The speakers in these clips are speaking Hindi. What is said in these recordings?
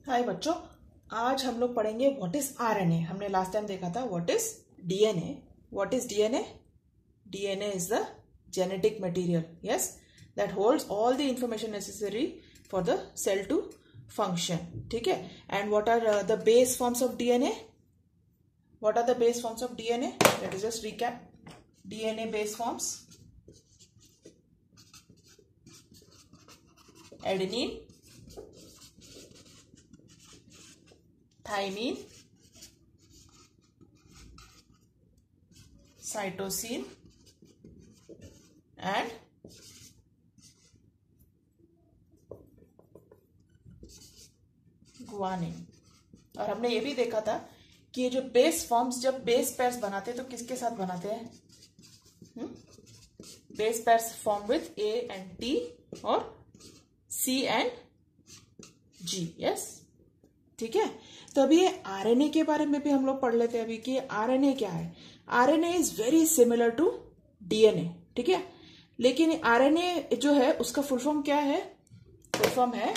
हाय बच्चों, आज हम लोग पढ़ेंगे व्हाट इज आरएनए। हमने लास्ट टाइम देखा था what is DNA. What is DNA? DNA is the genetic material, yes, that holds all the information necessary for the cell to function. ठीक है? And what are the base forms of DNA? What are the base forms of DNA? Let us just recap. DNA base forms: adenine, thymine, cytosine and guanine. और हमने ये भी देखा था कि ये जो बेस फॉर्म्स, जब बेस पेयर्स बनाते हैं तो किसके साथ बनाते हैं? Base pairs form with A and T और सी एंड जी। यस, ठीक है। तो अभी ये आरएनए के बारे में भी हम लोग पढ़ लेते हैं अभी कि आरएनए क्या है। RNA is very similar to DNA, ठीक है। लेकिन आरएनए जो है उसका फुल फॉर्म क्या है? फुल फॉर्म है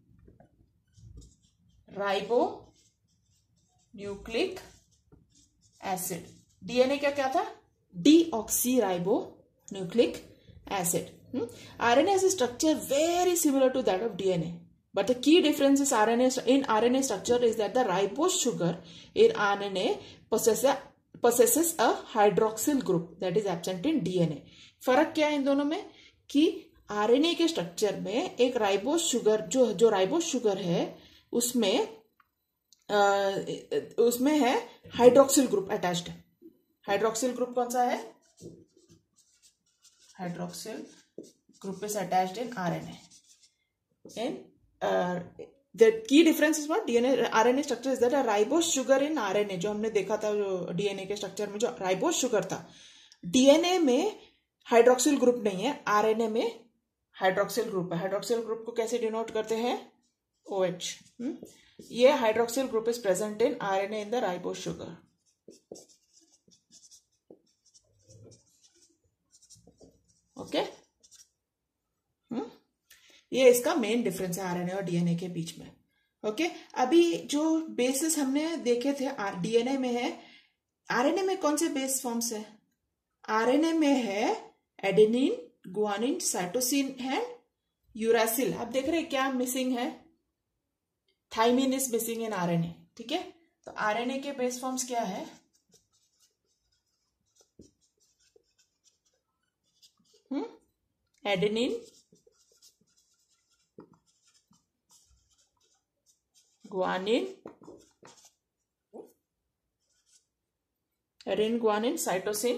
राइबो न्यूक्लिक एसिड। डीएनए क्या था? Deoxy ribo nucleic acid. RNA has a structure very similar to that of DNA, but the key difference is in RNA structure is that the ribose sugar in RNA possesses a hydroxyl group that is absent in DNA. फर्क क्या है इन दोनों में? कि आरएनए के स्ट्रक्चर में एक राइबोस शुगर जो राइबोस शुगर है उसमें है hydroxyl group attached. Hydroxyl group कौन सा है? Hydroxyl group is attached in RNA. In the key difference is what DNA RNA structure is that a ribose sugar in RNA, जो हमने देखा था जो डीएनए के स्ट्रक्चर में जो राइबोस शुगर था, डीएनए में हाइड्रोक्सिल ग्रुप नहीं है, आरएनए में हाइड्रोक्सिल ग्रुप है। हाइड्रोक्सिल ग्रुप को कैसे डिनोट करते हैं? OH। ये hydroxyl group is present in RNA in the ribose sugar. Okay, ये इसका मेन डिफरेंस है आरएनए और डीएनए के बीच में। ओके, अभी जो बेसिस हमने देखे थे डीएनए में है, आरएनए में कौन से बेस फॉर्म्स है? आरएनए में है adenine, guanine, cytosine and uracil. आप देख रहे हैं क्या मिसिंग है? Thymine is missing in RNA, ठीक है। तो आरएनए के बेस फॉर्म्स क्या है? Adenine, guanine, adenine, guanine, cytosine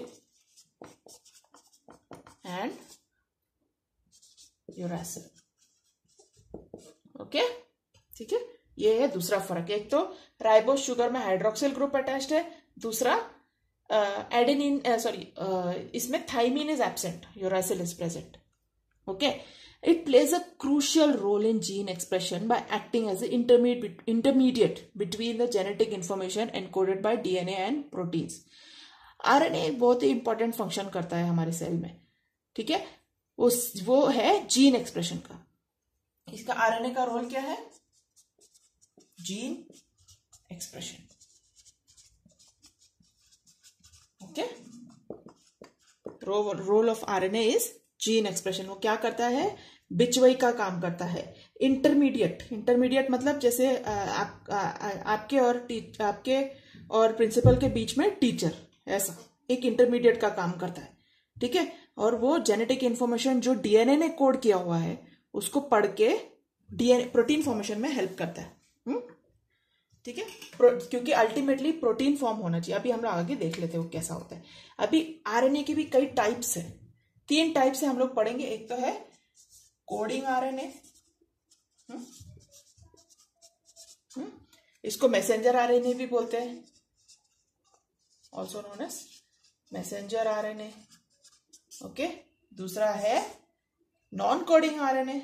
and uracil। Okay, ठीक है। ये है दूसरा फर्क। एक तो राइबोस शुगर में हाइड्रोक्सिल ग्रुप अटैच्ड है, दूसरा एडेनिन इसमें thymine is absent, uracil is present. Okay, it plays a crucial role in gene expression by acting as an intermediate between the genetic information encoded by DNA and proteins। RNA एक बहुत ही इंपॉर्टेंट फंक्शन करता है हमारे सेल में, ठीक है। वो है जीन एक्सप्रेशन का। इसका RNA का रोल क्या है? Gene expression. Okay, role of RNA is gene expression. वो क्या करता है? बिचवई का काम करता है। इंटरमीडिएट मतलब जैसे आपके और प्रिंसिपल के बीच में टीचर, ऐसा एक इंटरमीडिएट का काम करता है, ठीक है। और वो जेनेटिक इंफॉर्मेशन जो डीएनए ने कोड किया हुआ है उसको पढ़ के डीएनए प्रोटीन फॉर्मेशन में हेल्प करता है, ठीक है। क्योंकि अल्टीमेटली प्रोटीन फॉर्म होना चाहिए। अभी हम लोग आगे देख लेते हैं वो कैसा होता है। अभी आरएनए के भी कई टाइप्स है, 3 टाइप से हम लोग पढ़ेंगे। एक तो है कोडिंग आरएनए, इसको मैसेंजर आरएनए भी बोलते हैं, also known as messenger RNA. Okay, दूसरा है नॉन कोडिंग आरएनए।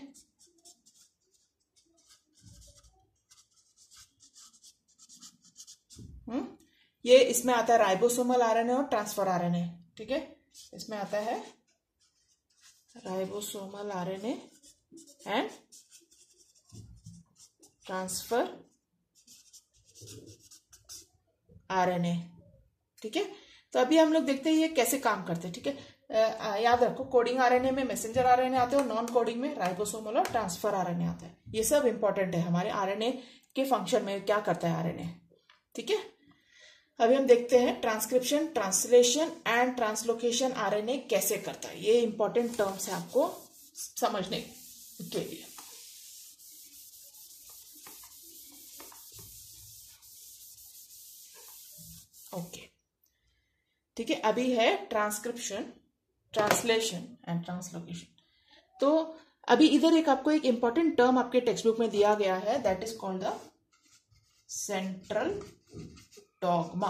ये इसमें आता है राइबोसोमल आरएनए और ट्रांसफर आरएनए, ठीक है। इसमें आता है ribosomal RNA and transfer RNA. ठीक है, तो अभी हम लोग देखते हैं ये कैसे काम करते हैं। ठीक है, याद रखो कोडिंग आरएनए में मैसेंजर आरएनए आते हैं और नॉन कोडिंग में राइबोसोमल और ट्रांसफर आरएनए आता है। ये सब इंपॉर्टेंट है हमारे आरएनए के फंक्शन में, क्या करता है आरएनए। ठीक है, अभी हम देखते हैं transcription, translation and translocation RNA कैसे करता है। ये इंपॉर्टेंट टर्म्स है आपको समझने के लिए। ओके, ठीक है, अभी है ट्रांसक्रिप्शन, ट्रांसलेशन एंड ट्रांसलोकेशन। तो अभी इधर एक आपको एक इंपॉर्टेंट टर्म आपके टेक्स्ट बुक में दिया गया है, that is called the central dogma.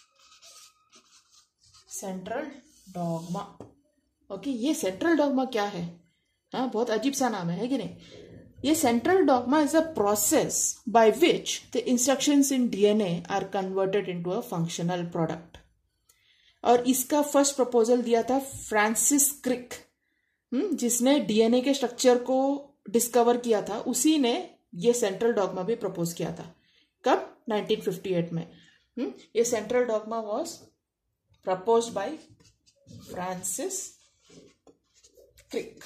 Central dogma. Okay, ये सेंट्रल डॉगमा क्या है? हाँ, बहुत अजीब सा नाम है कि नहीं? ये central dogma is a process by which the instructions in DNA are converted into a functional product. और इसका फर्स्ट प्रपोजल दिया था फ्रांसिस क्रिक, जिसने डीएनए के स्ट्रक्चर को डिस्कवर किया था। उसी ने ये सेंट्रल डॉगमा भी प्रपोज किया था। कब? 1958 में। ये central dogma was proposed by Francis Crick.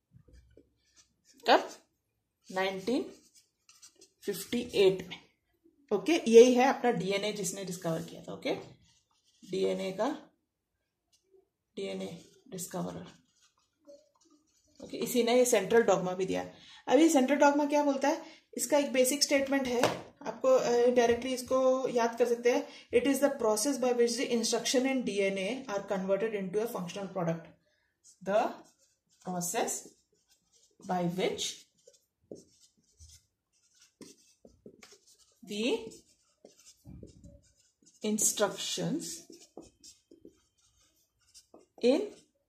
कब? 1958 में। ओके, यही है अपना डीएनए जिसने डिस्कवर किया था। ओके, डीएनए का डीएनए डिस्कवरर। ओके, इसी ने ये सेंट्रल डॉगमा भी दिया। अभी सेंट्रल डॉगमा क्या बोलता है? इसका एक बेसिक स्टेटमेंट है, आपको डायरेक्टली इसको याद कर सकते हैं। It is the process by which the instruction in DNA are converted into a functional product. The process by which the instructions in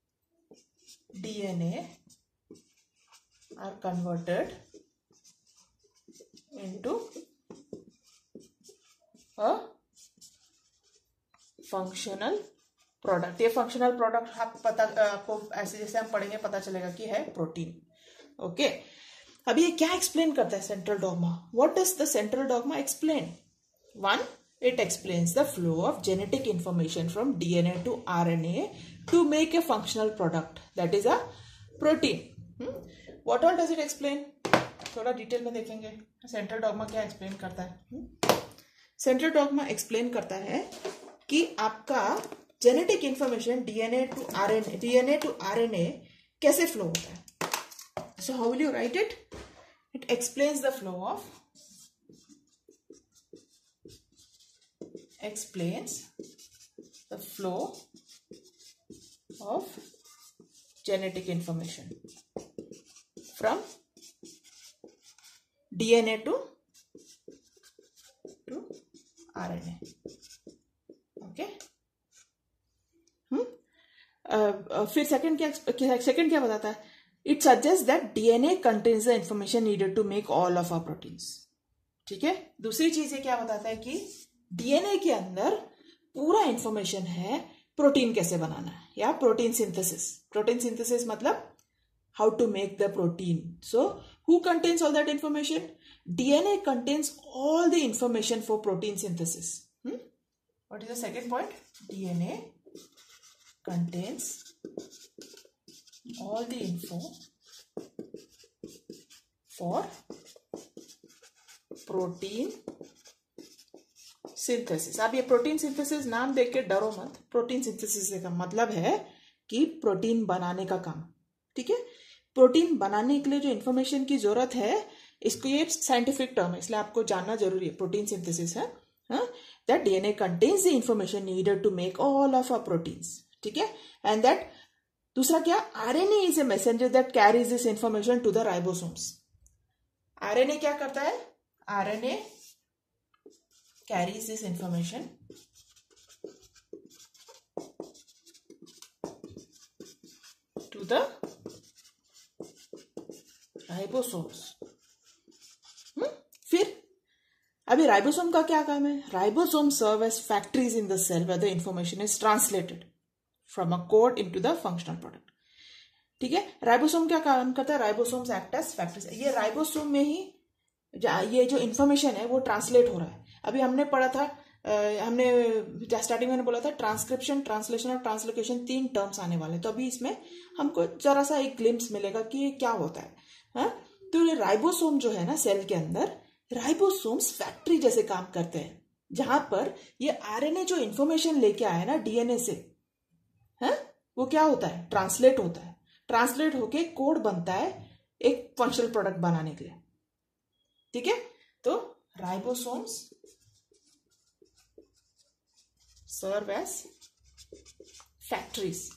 DNA are converted into a functional product। ये functional product आपको ऐसे जैसे हम पढ़ेंगे पता चलेगा कि है प्रोटीन। ओके, अभी ये क्या एक्सप्लेन करता है central dogma? What does the central dogma explain? One, it explains the flow of genetic information from DNA to RNA to make a functional product that is a protein. What all does it explain? थोड़ा डिटेल में देखेंगे सेंट्रल डॉगमा क्या एक्सप्लेन करता है। सेंट्रल डॉगमा एक्सप्लेन करता है कि आपका genetic information DNA to RNA कैसे फ्लो होता है। So how will you write it? It explains the flow of genetic information from DNA to RNA. Okay? फिर सेकंड क्या बताता है? It suggests that DNA contains the information needed to make all of our proteins. ठीक है, दूसरी चीज ये क्या बताता है कि डीएनए के अंदर पूरा इंफॉर्मेशन है प्रोटीन कैसे बनाना है, या प्रोटीन सिंथेसिस। प्रोटीन सिंथेसिस मतलब how to make the protein. So who contains all that information? DNA contains all the information for protein synthesis. What is the second point? DNA contains all the info for protein synthesis। अब ये प्रोटीन सिंथेसिस नाम देख के डरो मत। प्रोटीन सिंथेसिस का मतलब है कि प्रोटीन बनाने का काम। ठीक है, प्रोटीन बनाने के लिए जो इंफॉर्मेशन की जरूरत है, इसको ये साइंटिफिक टर्म है इसलिए आपको जानना जरूरी है। प्रोटीन सिंथेसिस है that DNA contains the information needed to make all of our proteins. ठीक है, एंड दैट दूसरा क्या? RNA is a messenger that carries this information to the ribosomes. RNA क्या करता है? RNA carries this information to the ribosomes. फिर अभी राइबोसोम का क्या काम है? Ribosome serve as factories in the cell where the information is translated from a code into the functional product. ठीक है, राइबोसोम क्या काम करता है? Ribosomes act as factories. ये राइबोसोम में ही ये जो इंफॉर्मेशन है वो ट्रांसलेट हो रहा है। अभी हमने पढ़ा था, हमने स्टार्टिंग में बोला था ट्रांसक्रिप्शन, ट्रांसलेशन और ट्रांसलोकेशन 3 टर्म्स आने वाले। तो अभी इसमें हमको जरा सा एक ग्लिम्स मिलेगा कि ये क्या होता है। हाँ, तो ये राइबोसोम जो है ना सेल के अंदर, राइबोसोम्स फैक्ट्री जैसे काम करते हैं, जहां पर ये आरएनए जो इंफॉर्मेशन लेके आया ना डीएनए से, है वो क्या होता है, ट्रांसलेट होता है। ट्रांसलेट होके कोड बनता है एक फंक्शनल प्रोडक्ट बनाने के लिए। ठीक है, तो ribosomes serve as factories.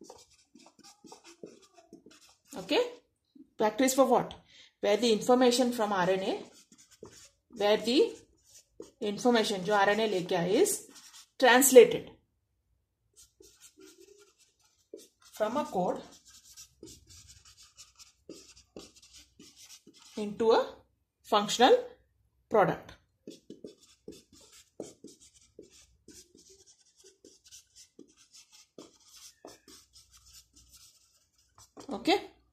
Okay, factories for what? Where the information from RNA, where the information जो RNA लेके आया is translated from a code into a functional product. Okay,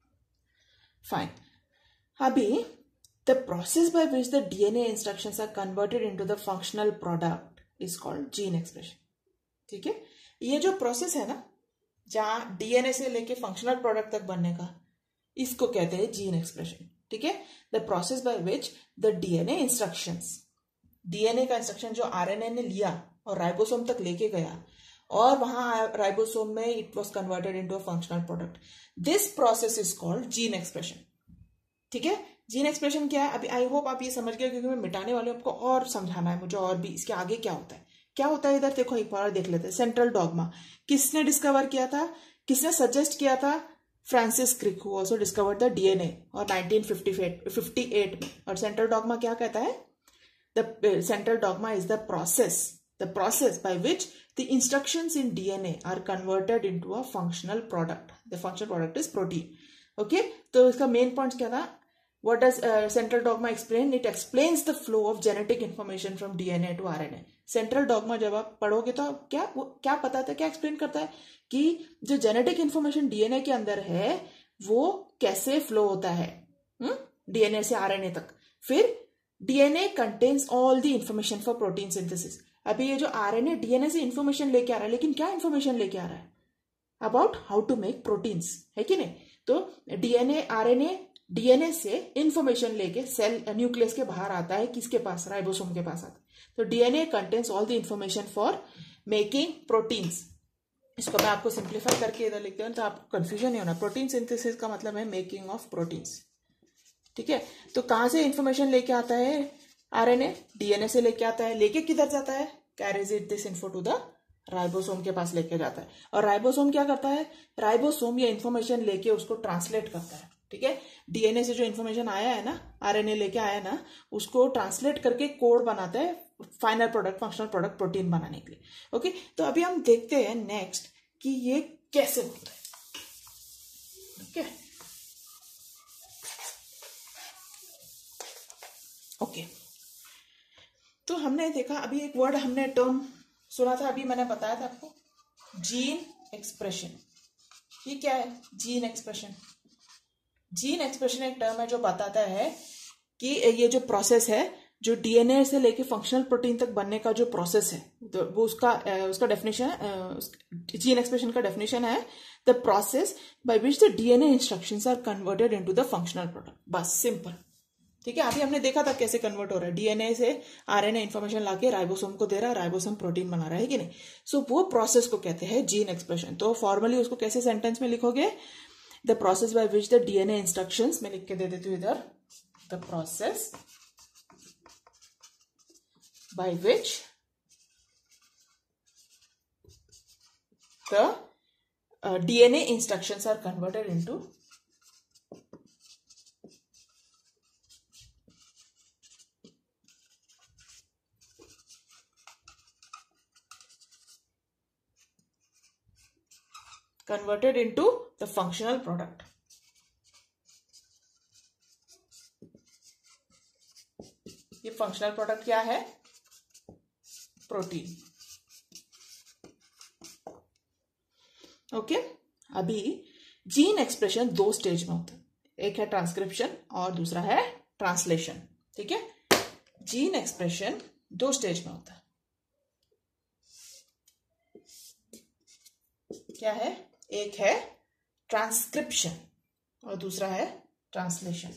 fine. अभी the process by which the DNA instructions are converted into the functional product is called gene expression. ठीक है, ये जो प्रोसेस है ना जहां डीएनए से लेके फंक्शनल प्रोडक्ट तक बनने का, इसको कहते हैं जीन एक्सप्रेशन। ठीक है, the process by which the DNA instructions, DNA का इंस्ट्रक्शन जो आरएनए ने लिया और राइबोसोम तक लेके गया और वहां राइबोसोम में it was converted into a functional product, this process is called gene expression. ठीक है, जीन एक्सप्रेशन क्या है, अभी आई होप आप ये समझ गए, क्योंकि मैं मिटाने वाले हूं, आपको और समझाना है मुझे और भी इसके आगे क्या होता है। क्या होता है इधर देखो, एक बार देख लेते हैं। सेंट्रल डॉगमा किसने डिस्कवर किया था, किसने सजेस्ट किया था, Francis Crick, who also discovered the DNA और 1958 में। और सेंट्रल डॉगमा क्या कहता है, the central dogma is the process by which the instructions in DNA are converted into a functional product. The functional product is protein. Okay, तो इसका मेन पॉइंट क्या था, what does central dogma explain? It explains the flow of genetic information from DNA to RNA. Central dogma जब आप पढ़ोगे तो क्या पता था, क्या एक्सप्लेन करता है कि जो जेनेटिक इंफॉर्मेशन डीएनए के अंदर है वो कैसे फ्लो होता है डीएनए से आरएनए तक। फिर DNA contains all the information for protein synthesis. अभी ये जो आरएनए डीएनए से इंफॉर्मेशन लेके आ रहा है, लेकिन क्या इंफॉर्मेशन लेके आ रहा है, about how to make proteins, है कि नहीं। तो डीएनए आरएनए डीएनए से इंफॉर्मेशन लेके सेल न्यूक्लियस के बाहर आता है, किसके पास, राइबोसोम के पास आता है। तो DNA contains all the information for making proteins. इसको मैं आपको सिंप्लीफाई करके इधर लिखते हूँ तो आपको कंफ्यूजन नहीं होना। प्रोटीन सिंथेसिस का मतलब है मेकिंग ऑफ प्रोटीन्स। ठीक है, तो कहां से इंफॉर्मेशन लेके आता है आरएनए, डीएनए से लेके आता है, लेके किधर जाता है, carries it this info to the ribosome के पास लेके जाता है। और राइबोसोम क्या करता है, राइबोसोम ये इंफॉर्मेशन लेके उसको ट्रांसलेट करता है। ठीक है, डीएनए से जो इन्फॉर्मेशन आया है ना, आरएनए लेके आया है ना, उसको ट्रांसलेट करके कोड बनाता है final product, functional product, protein बनाने के लिए। ओके, तो अभी हम देखते हैं नेक्स्ट कि ये कैसे होता है। ओके, तो हमने देखा, अभी एक वर्ड हमने टर्म सुना था, अभी मैंने बताया था आपको, जीन एक्सप्रेशन। ये क्या है, जीन एक्सप्रेशन। जीन एक्सप्रेशन एक टर्म है जो बताता है कि ये जो प्रोसेस है, जो डीएनए से लेके फंक्शनल प्रोटीन तक बनने का जो प्रोसेस है, तो वो उसका डेफिनेशन है, जीन एक्सप्रेशन का डेफिनेशन है, the process by which the DNA instructions are converted into the functional product. बस सिंपल। ठीक है, अभी हमने देखा था कैसे कन्वर्ट हो रहा है, डीएनए से आरएनए इंफॉर्मेशन लाके राइबोसोम को दे रहा है, राइबोसोम प्रोटीन बना रहा है कि नहीं। सो वो प्रोसेस को कहते हैं जीन एक्सप्रेशन। तो फॉर्मली उसको कैसे सेंटेंस में लिखोगे, the process by which the DNA instructions, मैं लिख के दे देती हूँ इधर, the process by which the DNA instructions are converted into the functional product. ये फंक्शनल प्रोडक्ट क्या है, प्रोटीन। ओके, अभी जीन एक्सप्रेशन 2 स्टेज में होता है, एक है ट्रांसक्रिप्शन और दूसरा है ट्रांसलेशन। ठीक है। जीन एक्सप्रेशन 2 स्टेज में होता है। क्या है? एक है ट्रांसक्रिप्शन और दूसरा है ट्रांसलेशन।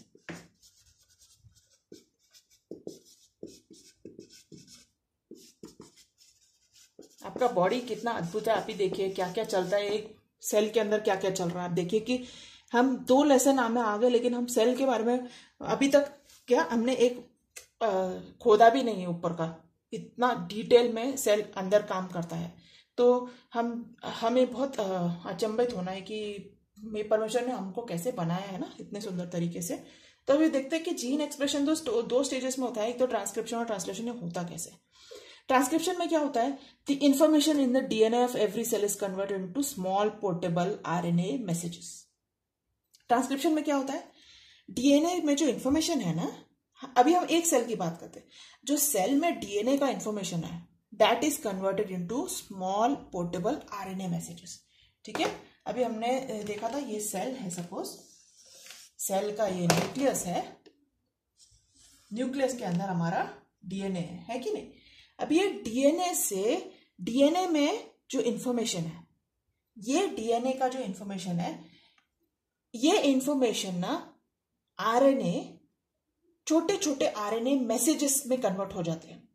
आपका बॉडी कितना अद्भुत है, आप ही देखिए क्या क्या चलता है एक सेल के अंदर, क्या क्या चल रहा है। आप देखिए कि हम 2 लेसन में आ गए, लेकिन हम सेल के बारे में अभी तक क्या हमने एक खोदा भी नहीं है ऊपर का, इतना डिटेल में सेल अंदर काम करता है। तो हमें बहुत अचंभित होना है कि परमेश्वर ने हमको कैसे बनाया है ना इतने सुंदर तरीके से। तो अभी देखते हैं कि जीन एक्सप्रेशन दो स्टेजेस में होता है, एक तो ट्रांसक्रिप्शन और ट्रांसलेशन में होता कैसे। ट्रांसक्रिप्शन में क्या होता है? The information in the DNA of every cell is converted into small portable RNA messages. Transcription में क्या होता है? डीएनए में जो इंफॉर्मेशन है ना, अभी हम एक सेल की बात करते हैं, जो सेल में डीएनए का इंफॉर्मेशन है that is converted into small portable RNA messages. ठीक है, अभी हमने देखा था ये सेल है, सपोज सेल का ये न्यूक्लियस है, न्यूक्लियस के अंदर हमारा डीएनए है कि नहीं। अब ये डीएनए से, डीएनए में जो इंफॉर्मेशन है, ये डीएनए का जो इंफॉर्मेशन है, ये इंफॉर्मेशन ना आरएनए, छोटे छोटे आरएनए मैसेजेस में कन्वर्ट हो जाते हैं।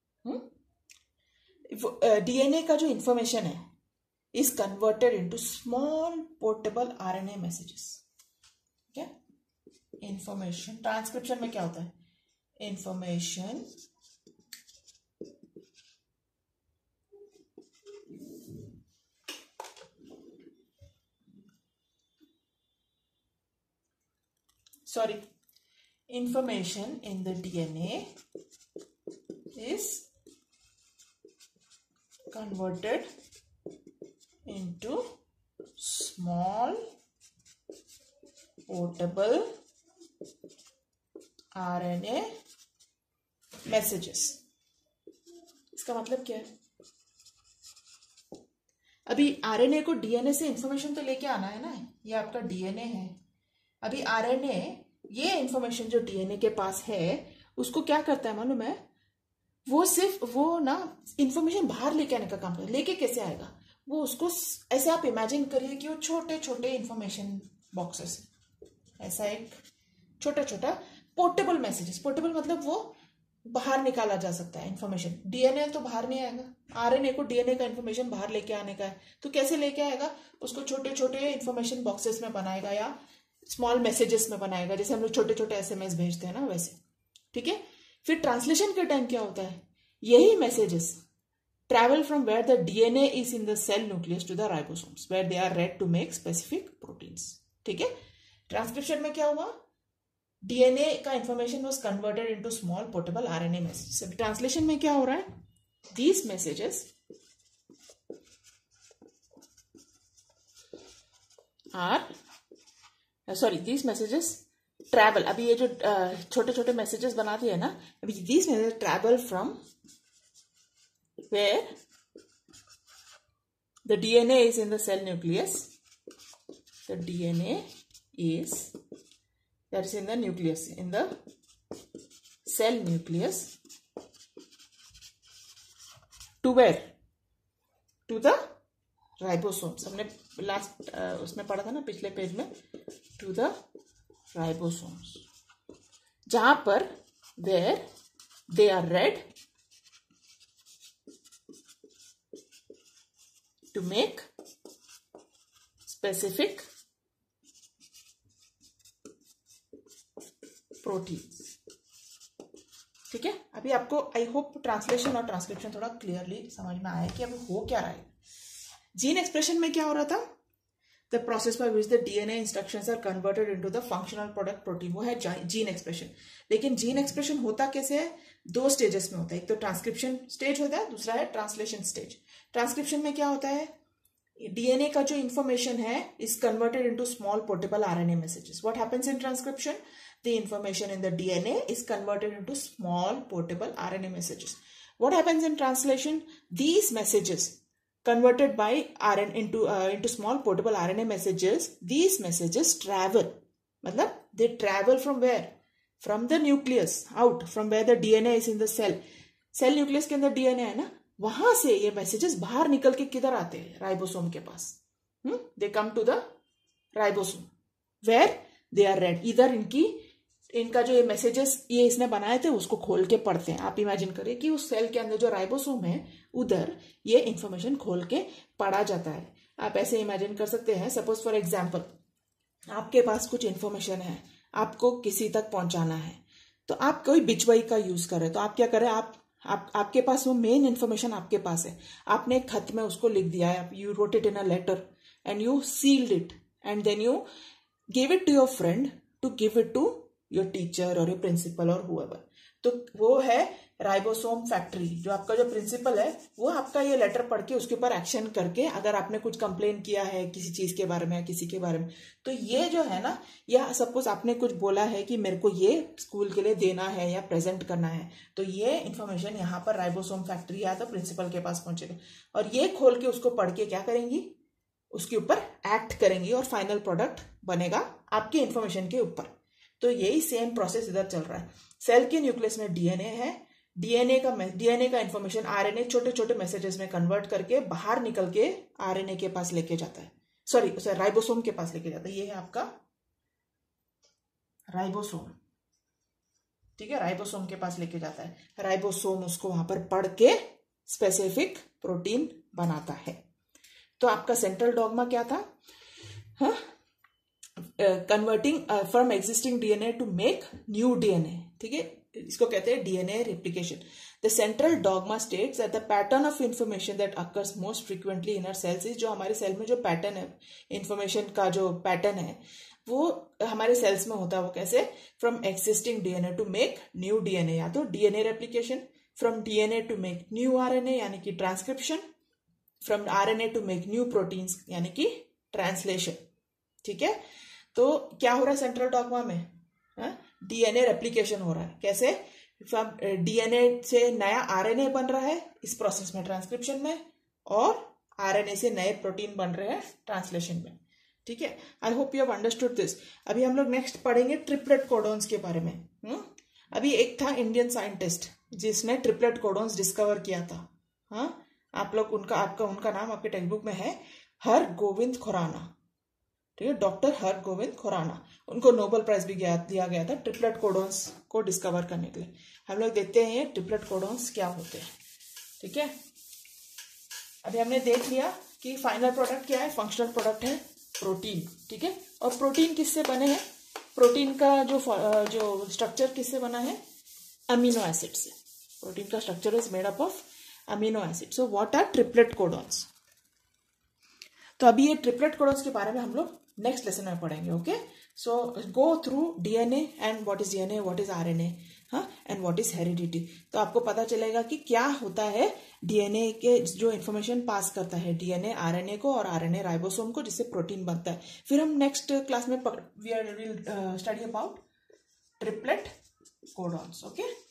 डीएनए का जो इंफॉर्मेशन है is converted into small portable RNA messages. ठीक है, इंफॉर्मेशन ट्रांसक्रिप्शन में क्या होता है? Information information in the DNA is converted into small portable RNA messages। इसका मतलब क्या है? अभी आरएनए को डीएनए से इंफॉर्मेशन तो लेके आना है ना, ये आपका डीएनए है। अभी आरएनए ये इंफॉर्मेशन जो डीएनए के पास है उसको क्या करता है मालूम है? वो सिर्फ वो ना इंफॉर्मेशन बाहर लेके आने का काम करता है। लेके कैसे आएगा वो? उसको ऐसे आप इमेजिन करिए कि वो छोटे छोटे इंफॉर्मेशन बॉक्सेस, ऐसा एक छोटा छोटा पोर्टेबल मैसेजेस। पोर्टेबल मतलब वो बाहर निकाला जा सकता है इंफॉर्मेशन। डीएनए तो बाहर नहीं आएगा, आरएनए को डीएनए का इंफॉर्मेशन बाहर लेके आने का है, तो कैसे लेके आएगा? उसको छोटे छोटे इंफॉर्मेशन बॉक्सेस में बनाएगा या स्मॉल मैसेजेस में बनाएगा, जैसे हम लोग छोटे छोटे एसएमएस भेजते हैं ना वैसे। ठीक है, फिर ट्रांसलेशन के टाइम क्या होता है? यही messages travel from where the DNA is in the cell nucleus to the ribosomes where they are read to make specific proteins. ठीक है, ट्रांसक्रिप्शन में क्या हुआ? डीएनए का information was converted into small portable RNA messages. Translation में क्या हो रहा है? These messages these messages travel। अभी ये जो छोटे छोटे मैसेजेस बना दिए ना, अभी these messages travel from where the DNA is in the cell nucleus, the DNA is that is in the nucleus, in the cell nucleus, to where? To the ribosomes. हमने लास्ट उसमें पढ़ा था ना, पिछले पेज में, टू द राइबोसोम्स, जहां पर there they are read to make specific proteins. ठीक है, अभी आपको आई होप ट्रांसलेशन और ट्रांसक्रिप्शन थोड़ा क्लियरली समझ में आया कि अभी हो क्या रहा है। जीन एक्सप्रेशन में क्या हो रहा था? The process by which the DNA instructions are converted into the functional product protein, वो है जीन एक्सप्रेशन। लेकिन जीन एक्सप्रेशन होता कैसे है? 2 स्टेजेस में होता है, एक तो ट्रांसक्रिप्शन स्टेज होता है, दूसरा है ट्रांसलेशन स्टेज। ट्रांसक्रिप्शन में क्या होता है? डीएनए का जो इंफॉर्मेशन है is converted into small portable RNA messages. What happens in transcription? The information in the DNA is converted into small portable RNA messages. What happens in translation? These messages converted by RNA into small portable RNA messages, these messages travel, मतलब they travel from where? From the nucleus out, from where the DNA is in the cell, cell nucleus के अंदर डीएनए है ना, वहां से ये मैसेजेस बाहर निकल के किधर आते हैं, राइबोसोम के पास. They come to the ribosome where they are read. इधर इनका जो ये मैसेजेस ये इसने बनाए थे उसको खोल के पढ़ते हैं. आप इमेजिन करिए कि उस सेल के अंदर जो राइबोसोम है उधर ये इंफॉर्मेशन खोल के पढ़ा जाता है. आप ऐसे इमेजिन कर सकते हैं, सपोज फॉर एग्जाम्पल आपके पास कुछ इंफॉर्मेशन है, आपको किसी तक पहुंचाना है, तो आप कोई बिचवाई का यूज करें, तो आप क्या करें, आपके पास वो मेन इंफॉर्मेशन आपके पास है, आपने एक खत में उसको लिख दिया है, you wrote it in a letter and you sealed it and then you give it to your friend to give it to your teacher और योर प्रिंसिपल और हुएवर. तो वो है राइबोसोम फैक्ट्री. जो आपका जो प्रिंसिपल है वो आपका ये लेटर पढ़ के उसके ऊपर एक्शन करके, अगर आपने कुछ कंप्लेन किया है किसी चीज के बारे में या किसी के बारे में, तो ये जो है ना, या सपोज आपने कुछ बोला है कि मेरे को ये स्कूल के लिए देना है या प्रेजेंट करना है, तो ये इन्फॉर्मेशन यहाँ पर राइबोसोम फैक्ट्री या तो प्रिंसिपल के पास पहुंचेगा और ये खोल के उसको पढ़ के क्या करेंगी, उसके ऊपर एक्ट करेंगी और फाइनल प्रोडक्ट बनेगा आपकी इंफॉर्मेशन के ऊपर. तो यही सेम प्रोसेस इधर चल रहा है. सेल के न्यूक्लियस में डीएनए है, डीएनए का इंफॉर्मेशन आरएनए छोटे छोटे मैसेजेस में कन्वर्ट करके बाहर निकल के आरएनए के पास लेके जाता है, सॉरी राइबोसोम के पास लेके जाता है. ये है आपका राइबोसोम. ठीक है, राइबोसोम के पास लेके जाता है. राइबोसोम उसको वहां पर पढ़ के स्पेसिफिक प्रोटीन बनाता है. तो आपका सेंट्रल डॉगमा क्या था, converting from existing DNA to make new DNA. ठीक है, इसको कहते हैं DNA replication. The central dogma states that the pattern of information that occurs most frequently in our cells is, जो हमारे सेल में जो पैटर्न है, इंफॉर्मेशन का जो पैटर्न है वो हमारे सेल्स में होता है. वो कैसे, from existing DNA to make new DNA, या तो DNA replication, from DNA to make new RNA यानी कि transcription, from RNA to make new proteins यानी कि ट्रांसलेशन. ठीक है, तो क्या हो रहा है सेंट्रल डॉगमा में, डीएनए रेप्लिकेशन हो रहा है. कैसे, डीएनए से नया आरएनए बन रहा है इस प्रोसेस में, ट्रांसक्रिप्शन में, और आरएनए से नए प्रोटीन बन रहे हैं ट्रांसलेशन में. ठीक है, I hope you have understood this. अभी हम लोग नेक्स्ट पढ़ेंगे ट्रिपलेट कोडॉन्स के बारे में. अभी एक था इंडियन साइंटिस्ट जिसने ट्रिपलेट कोडॉन्स डिस्कवर किया था. आप लोग उनका नाम आपके टेक्स्ट बुक में है, हरगोविंद खुराना. ठीक है, डॉक्टर हरगोविंद खुराना. उनको नोबेल प्राइज भी दिया गया था ट्रिपलेट कोडॉन्स को डिस्कवर करने के लिए. हम लोग देखते हैं ये ट्रिपलेट कोडॉन्स क्या होते हैं. ठीक है, अभी हमने देख लिया कि फाइनल प्रोडक्ट क्या है, फंक्शनल प्रोडक्ट है प्रोटीन. ठीक है, और प्रोटीन किससे बने हैं, प्रोटीन का जो स्ट्रक्चर किससे बना है, अमीनो एसिड से. प्रोटीन का structure is made up of amino acid. So what are triplet codons. तो अभी ये ट्रिपलेट कोडॉन्स के बारे में हम लोग नेक्स्ट लेसन में पढ़ेंगे. Okay, so go through DNA and what is DNA, what is RNA, and what is heredity. तो आपको पता चलेगा कि क्या होता है डीएनए के जो इन्फॉर्मेशन पास करता है, डीएनए आरएनए को और आरएनए राइबोसोम को, जिससे प्रोटीन बनता है. फिर हम नेक्स्ट क्लास में we will study about triplet codons. Okay.